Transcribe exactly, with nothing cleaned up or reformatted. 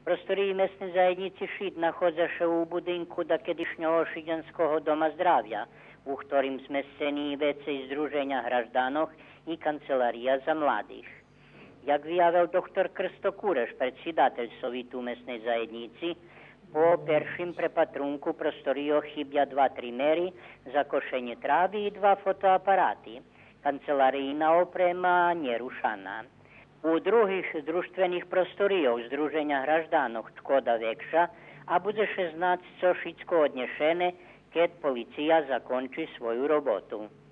Prostorії mesne zajednici Šid nahodza se u budinku dakedišnjого Šiđanskого doma zdravlja, u ktorým zmestení vece Združenja graždanoh i Kancelarija za mladih. Jak vyjavil doktor Krsto Kureš, predsjedatelj Sovitu mesnej zajednici, po peršim prepatrunku prostorio chybja dva trimery za košenje travi i dva fotoaparati. Kancelarijna oprema nerušana. U druhih društvenih prostorijov Združenja graždanoh škoda vekša, a bude šestnaest so šitsko odnešene, keď policija zakonči svoju robotu.